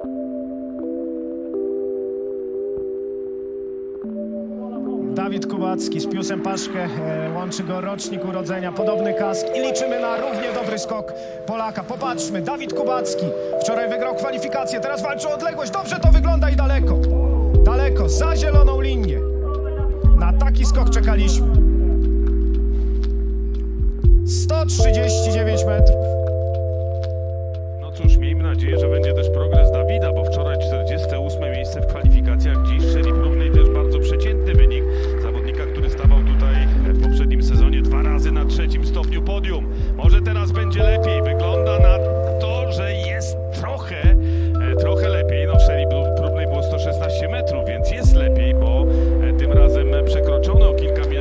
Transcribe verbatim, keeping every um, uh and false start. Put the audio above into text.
Dawid Kubacki z Piusem Paszkę, e, łączy go rocznik urodzenia, podobny kask i liczymy na równie dobry skok Polaka. Popatrzmy, Dawid Kubacki wczoraj wygrał kwalifikację, teraz walczy o odległość, dobrze to wygląda i daleko, daleko, za zieloną linię. Na taki skok czekaliśmy. sto trzydzieści dziewięć metrów. No cóż, miejmy nadzieję, że będzie też progres Dawida, bo wczoraj czterdzieste ósme miejsce w kwalifikacjach, dziś w serii próbnej też bardzo przeciętny wynik zawodnika, który stawał tutaj w poprzednim sezonie dwa razy na trzecim stopniu podium. Może teraz będzie lepiej, wygląda na to, że jest trochę, trochę lepiej. No w serii próbnej było sto szesnaście metrów, więc jest lepiej, bo tym razem przekroczono o kilka